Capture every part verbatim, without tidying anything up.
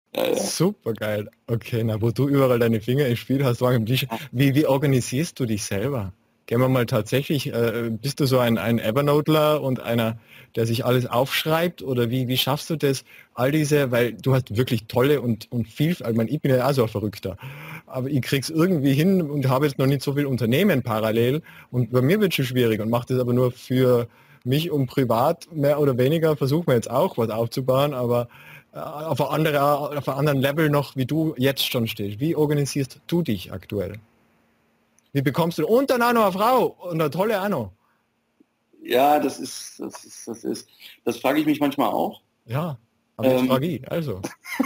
Ja, ja. Super geil. Okay, na, wo du überall deine Finger im Spiel hast, war im Tisch. Wie, wie organisierst du dich selber? Gehen wir mal tatsächlich, äh, bist du so ein, ein Evernoteler und einer, der sich alles aufschreibt? Oder wie, wie schaffst du das, all diese, weil du hast wirklich tolle und, und viel, ich meine, ich bin ja auch so ein Verrückter, aber ich krieg's irgendwie hin und habe jetzt noch nicht so viel Unternehmen parallel und bei mir wird es schon schwierig und mache das aber nur für mich und privat mehr oder weniger, versuchen wir jetzt auch was aufzubauen, aber äh, auf einem andere, auf einem anderen Level noch, wie du jetzt schon stehst. Wie organisierst du dich aktuell? Wie bekommst du, und dann auch noch eine Frau und eine tolle auch noch. Ja, das ist, das ist, das ist, das frage ich mich manchmal auch. Ja, aber jetzt Ähm, frage ich, also.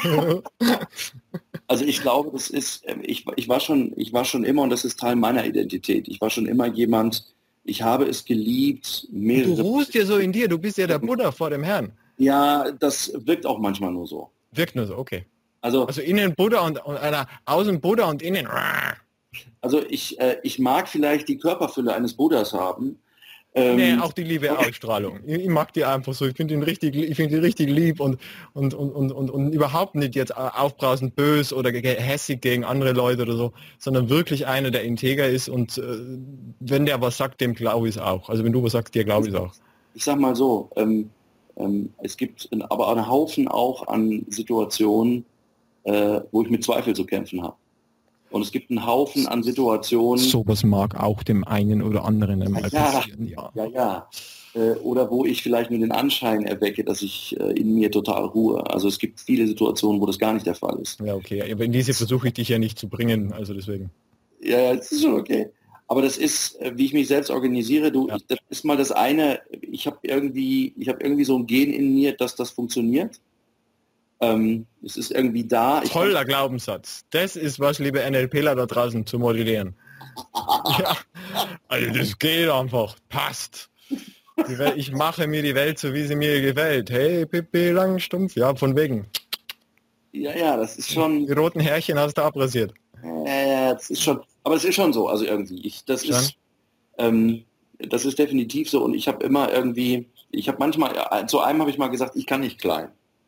also ich glaube, das ist, ähm, ich, ich war schon, ich war schon immer, und das ist Teil meiner Identität. Ich war schon immer jemand, ich habe es geliebt, Und du mehrere. ruhst ja so in dir, du bist ja der Buddha vor dem Herrn. Ja, das wirkt auch manchmal nur so. Wirkt nur so, okay. Also, Also innen Buddha und, und einer außen Buddha und innen. also ich, äh, ich mag vielleicht die Körperfülle eines Buddhas haben. Nee, Ähm, auch die liebe Ausstrahlung. Ich, ich mag die einfach so. Ich finde ihn richtig, ich finde die richtig lieb und, und, und, und, und, und überhaupt nicht jetzt aufbrausend bös oder ge- hässig gegen andere Leute oder so, sondern wirklich einer, der integer ist und äh, wenn der was sagt, dem glaube ich es auch. Also wenn du was sagst, dir glaube ich es auch. ich sag mal so, ähm, ähm, es gibt aber einen Haufen auch an Situationen, äh, wo ich mit Zweifel zu kämpfen habe. Und es gibt einen Haufen an Situationen, Sowas mag auch dem einen oder anderen einmal ja, passieren, ja. ja, ja, äh, oder wo ich vielleicht nur den Anschein erwecke, dass ich äh, in mir total ruhe. Also es gibt viele Situationen, wo das gar nicht der Fall ist. Ja, okay. Aber in diese versuche ich dich ja nicht zu bringen, also deswegen. Ja, ja, das ist schon okay. Aber das ist, äh, wie ich mich selbst organisiere, du, Ja. ich, das ist mal das eine, ich habe irgendwie, ich habe irgendwie so ein Gen in mir, dass das funktioniert. Ähm, es ist irgendwie da. Ich kann, Toller Glaubenssatz. Das ist was, liebe NLPler da draußen, zu modellieren. Ja, also das geht einfach. Passt. Die Welt, ich mache mir die Welt so, wie sie mir gefällt. Hey, Pippi Langstumpf. Ja, von wegen. ja, ja, das ist schon, Die roten Härchen hast du abrasiert. äh, das ist schon, aber es ist schon so, also irgendwie. Ich, das Schon? ist, ähm, das ist definitiv so. Und ich habe immer irgendwie, ich habe manchmal, äh, zu einem habe ich mal gesagt, ich kann nicht klein.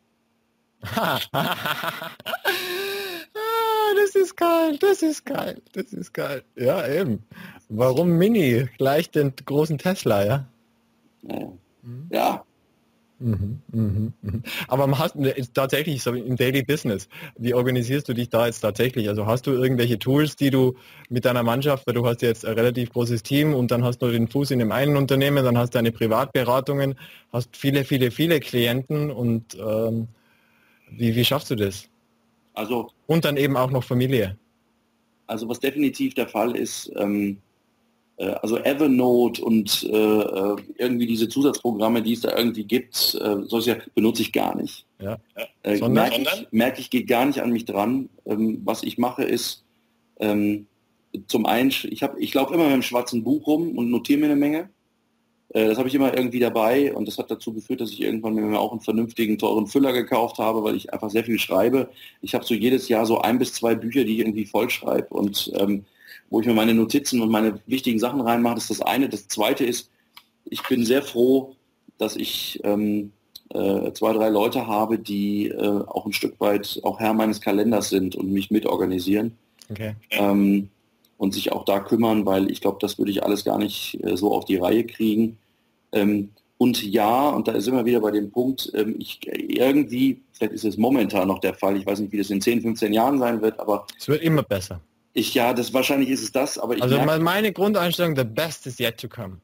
Ah, das ist geil, das ist geil, das ist geil. Ja, eben. Warum Mini? Gleich den großen Tesla, ja? Naja. Ja, Mhm, mhm, mhm. Aber man hast ist tatsächlich so im Daily Business. Wie organisierst du dich da jetzt tatsächlich? Also hast du irgendwelche Tools, die du mit deiner Mannschaft, weil du hast jetzt ein relativ großes Team und dann hast du den Fuß in dem einen Unternehmen, dann hast du deine Privatberatungen, hast viele, viele, viele Klienten und ähm, wie, wie schaffst du das? also, Und dann eben auch noch Familie. also was definitiv der Fall ist, ähm, äh, also Evernote und äh, äh, irgendwie diese Zusatzprogramme, die es da irgendwie gibt, äh, solche benutze ich gar nicht. Ja. Äh, Sondern? merke ich, merke ich, geht gar nicht an mich dran. Ähm, was ich mache ist, ähm, zum einen, ich, hab, ich laufe immer mit einem schwarzen Buch rum und notiere mir eine Menge. Äh, das habe ich immer irgendwie dabei und das hat dazu geführt, dass ich irgendwann mir auch einen vernünftigen, teuren Füller gekauft habe, weil ich einfach sehr viel schreibe. Ich habe so jedes Jahr so ein bis zwei Bücher, die ich irgendwie voll schreibe und ähm, wo ich mir meine Notizen und meine wichtigen Sachen reinmache. Das ist das eine. Das zweite ist, ich bin sehr froh, dass ich ähm, äh, zwei, drei Leute habe, die äh, auch ein Stück weit auch Herr meines Kalenders sind und mich mitorganisieren. Okay. Ähm, und sich auch da kümmern, weil ich glaube, das würde ich alles gar nicht äh, so auf die Reihe kriegen. Ähm, und ja, und da sind wir wieder bei dem Punkt, ähm, ich irgendwie, vielleicht ist es momentan noch der Fall, ich weiß nicht, wie das in zehn, fünfzehn Jahren sein wird, aber Es wird immer besser. ich, ja, das wahrscheinlich ist es das, aber ich Also merke, meine Grundeinstellung, the best is yet to come.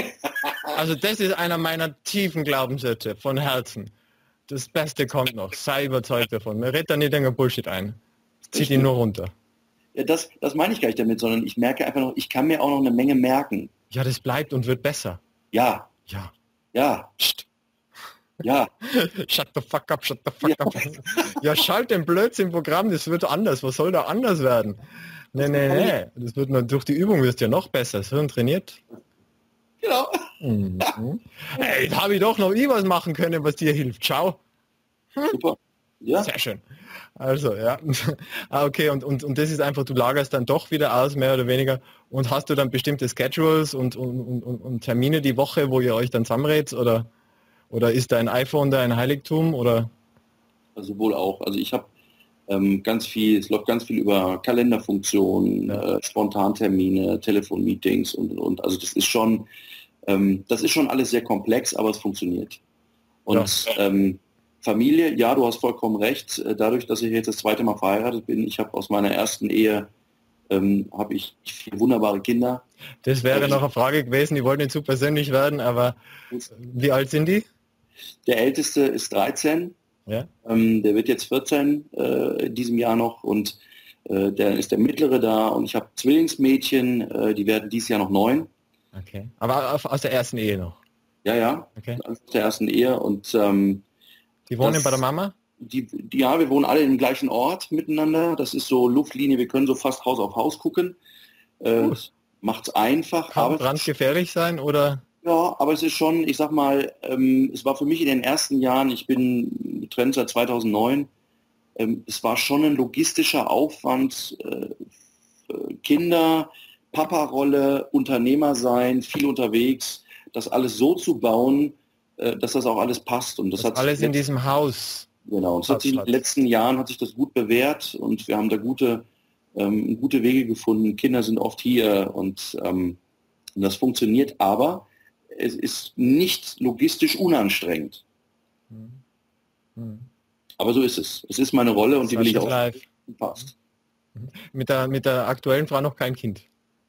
Also das ist einer meiner tiefen Glaubenssätze von Herzen. Das Beste kommt noch. Sei überzeugt davon. Mir redet da nicht länger Bullshit ein. Zieht ihn nur runter. ja, das, das meine ich gar nicht damit, sondern ich merke einfach noch, ich kann mir auch noch eine Menge merken. Ja, das bleibt und wird besser. Ja, Ja. ja, Psst. ja. Shut the fuck up, shut the fuck Ja. up. Ja, schalt den Blödsinn-Programm, das wird anders. Was soll da anders werden? Nee, nee, nee. Das wird nur durch die Übung wirst du ja noch besser. Das Hirn trainiert. Genau. Mhm. Ey, da habe ich doch noch nie was machen können, was dir hilft. Ciao. Super. Ja. Sehr schön. Also, ja. Ah, okay, und, und, und das ist einfach, du lagerst dann doch wieder aus, mehr oder weniger. Und hast du dann bestimmte Schedules und, und, und, und Termine die Woche, wo ihr euch dann zusammenredet? Oder, oder ist dein iPhone da ein Heiligtum? Oder? Also wohl auch. Also ich habe Ähm, ganz viel, es läuft ganz viel über Kalenderfunktionen, Ja. äh, Spontantermine, Telefonmeetings und, und, und. Also das ist schon, ähm, das ist schon alles sehr komplex, aber es funktioniert. Und Ja. ähm, Familie, ja, du hast vollkommen recht. Äh, Dadurch, dass ich jetzt das zweite Mal verheiratet bin, ich habe aus meiner ersten Ehe ähm, habe ich vier wunderbare Kinder. Das wäre Ähm, noch eine Frage gewesen, die wollten nicht zu persönlich werden, aber wie alt sind die? Der älteste ist dreizehn, Ja. ähm, der wird jetzt vierzehn äh, in diesem Jahr noch und äh, der ist der mittlere da und ich habe Zwillingsmädchen, äh, die werden dieses Jahr noch neun. Okay. Aber aus der ersten Ehe noch. Ja, ja, Okay. aus der ersten Ehe und ähm, Die wohnen das, bei der Mama? Die, die, ja, wir wohnen alle im gleichen Ort miteinander. Das ist so Luftlinie, wir können so fast Haus auf Haus gucken. Äh, Macht es einfach. Kann aber brandgefährlich sein oder? Ja, aber es ist schon, ich sag mal, ähm, es war für mich in den ersten Jahren, ich bin getrennt seit zweitausendneun, ähm, es war schon ein logistischer Aufwand, äh, Kinder, Papa-Rolle, Unternehmer sein, viel unterwegs, das alles so zu bauen, äh, dass das auch alles passt. Und das, Das hat alles sich in diesem Haus. Genau, und es hat sich in den letzten Jahren hat sich das gut bewährt und wir haben da gute, ähm, gute Wege gefunden. Kinder sind oft hier und ähm, das funktioniert, aber es ist nicht logistisch unanstrengend. Hm. Aber so ist es. Es ist meine Rolle und die will ich auch. Live. Passt. Mit der, mit der aktuellen Frau noch kein Kind.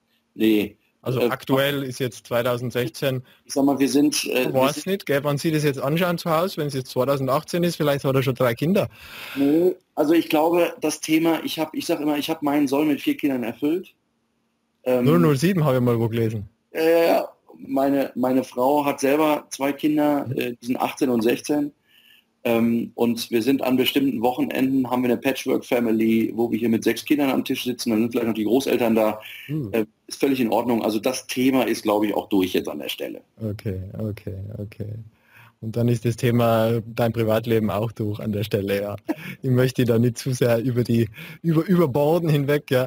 Nee. Also äh, aktuell ist jetzt zweitausendsechzehn. Ich sag mal, wir sind... Äh, ich weiß nicht, gell, wann Sie das jetzt anschauen zu Hause, wenn es jetzt zweitausendachtzehn ist, vielleicht hat er schon drei Kinder. Nee, also ich glaube, das Thema, ich habe, ich sag immer, ich habe meinen Soll mit vier Kindern erfüllt. Ähm, null null sieben habe ich mal wo gelesen. Äh, meine, meine Frau hat selber zwei Kinder, äh, die sind achtzehn und sechzehn. Ähm, und wir sind an bestimmten Wochenenden, haben wir eine Patchwork-Family, wo wir hier mit sechs Kindern am Tisch sitzen, dann sind vielleicht noch die Großeltern da. Hm. Äh, ist völlig in Ordnung. Also das Thema ist, glaube ich, auch durch jetzt an der Stelle. Okay, okay, okay. Und dann ist das Thema dein Privatleben auch durch an der Stelle, ja. Ich möchte da nicht zu sehr über die, über, über Borden hinweg, ja.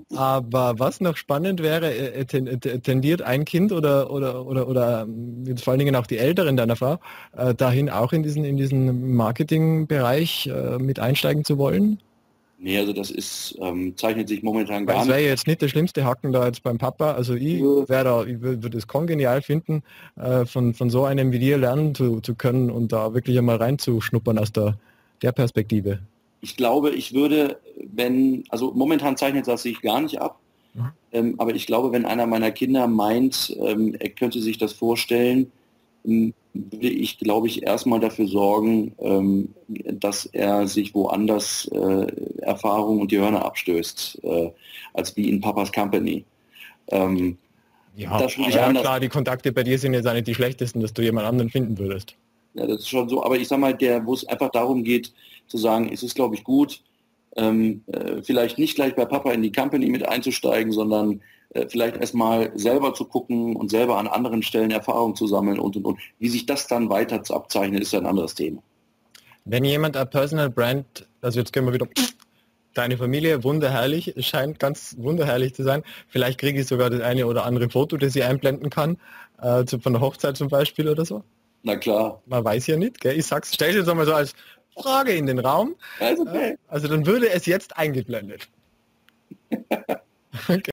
Aber was noch spannend wäre, äh, tendiert ein Kind oder, oder, oder, oder jetzt vor allen Dingen auch die Älteren deiner Frau, äh, dahin auch in diesen, in diesen Marketingbereich äh, mit einsteigen zu wollen? Nee, also das ist, ähm, zeichnet sich momentan Weil gar es nicht. wäre jetzt nicht der schlimmste Hacken da jetzt beim Papa. Also ich wäre da, ich würde es kongenial finden, äh, von, von so einem wie dir lernen zu, zu können und da wirklich einmal reinzuschnuppern aus der, der Perspektive. Ich glaube, ich würde, wenn, also momentan zeichnet das sich gar nicht ab, Mhm. ähm, aber ich glaube, wenn einer meiner Kinder meint, ähm, er könnte sich das vorstellen, ähm, würde ich, glaube ich, erstmal dafür sorgen, ähm, dass er sich woanders äh, Erfahrung und die Hörner abstößt, äh, als wie in Papas Company. Ähm, Ja, das würde ich ja anders- klar, die Kontakte bei dir sind jetzt auch nicht die schlechtesten, dass du jemand anderen finden würdest. Ja, das ist schon so, aber ich sag mal, der, wo es einfach darum geht, zu sagen, es ist, glaube ich, gut, ähm, äh, vielleicht nicht gleich bei Papa in die Company mit einzusteigen, sondern äh, vielleicht erstmal selber zu gucken und selber an anderen Stellen Erfahrung zu sammeln und und und. Wie sich das dann weiter zu abzeichnen, ist ja ein anderes Thema. Wenn jemand ein Personal Brand, also jetzt können wir wieder, deine Familie, wunderherrlich, es scheint ganz wunderherrlich zu sein. Vielleicht kriege ich sogar das eine oder andere Foto, das ich einblenden kann, äh, zu, von der Hochzeit zum Beispiel oder so. Na klar. Man weiß ja nicht, gell? Ich sag's, stell jetzt einmal so als Frage in den Raum. Ja, ist okay. Also dann würde es jetzt eingeblendet.